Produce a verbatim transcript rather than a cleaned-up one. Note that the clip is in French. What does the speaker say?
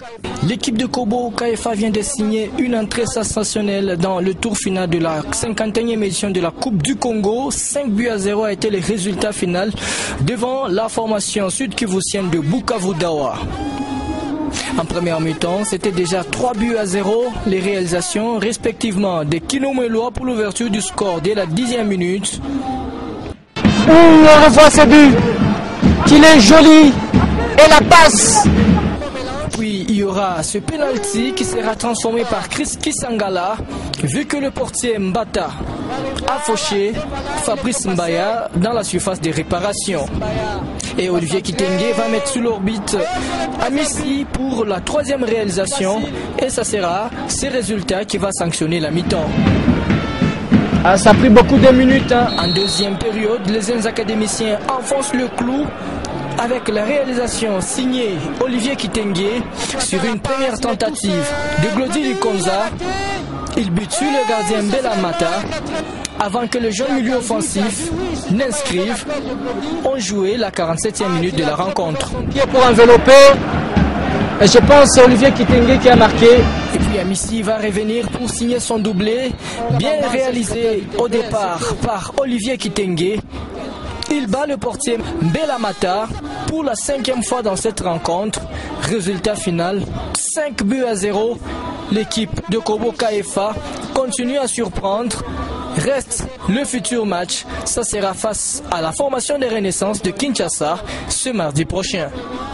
L'équipe de Kobo K F A vient de signer une entrée sensationnelle dans le tour final de la cinquante et unième édition de la Coupe du Congo. cinq buts à zéro a été le résultat final devant la formation sud-kivusienne de Bukavu Dawa. En première mi-temps, c'était déjà trois buts à zéro, les réalisations respectivement de Kino Meloa pour l'ouverture du score dès la dixième minute. On revoit ce but, qu'il est joli, et la passe. Puis il y aura ce penalty qui sera transformé par Chris Kisangala, vu que le portier Mbata a fauché Fabrice Mbaya dans la surface de réparation. Et Olivier Kitenge va mettre sous l'orbite Amissi pour la troisième réalisation, et ça sera ce résultat qui va sanctionner la mi-temps. Ah, ça a pris beaucoup de minutes. Hein. En deuxième période, les jeunes académiciens enfoncent le clou avec la réalisation signée Olivier Kitenge sur une première tentative de Glody Likonza. Il bute sur le gardien Bela Mata avant que le jeune milieu offensif n'inscrive. On jouait la quarante-septième minute de la rencontre. Pour envelopper, et je pense c'est Olivier Kitenge qui a marqué. Et puis Amissi va revenir pour signer son doublé, bien réalisé au départ par Olivier Kitenge. Il bat le portier Bela Mata pour la cinquième fois dans cette rencontre. Résultat final, cinq buts à zéro. L'équipe de Kobo K F A continue à surprendre. Reste le futur match. Ça sera face à la formation des Renaissances de Kinshasa ce mardi prochain.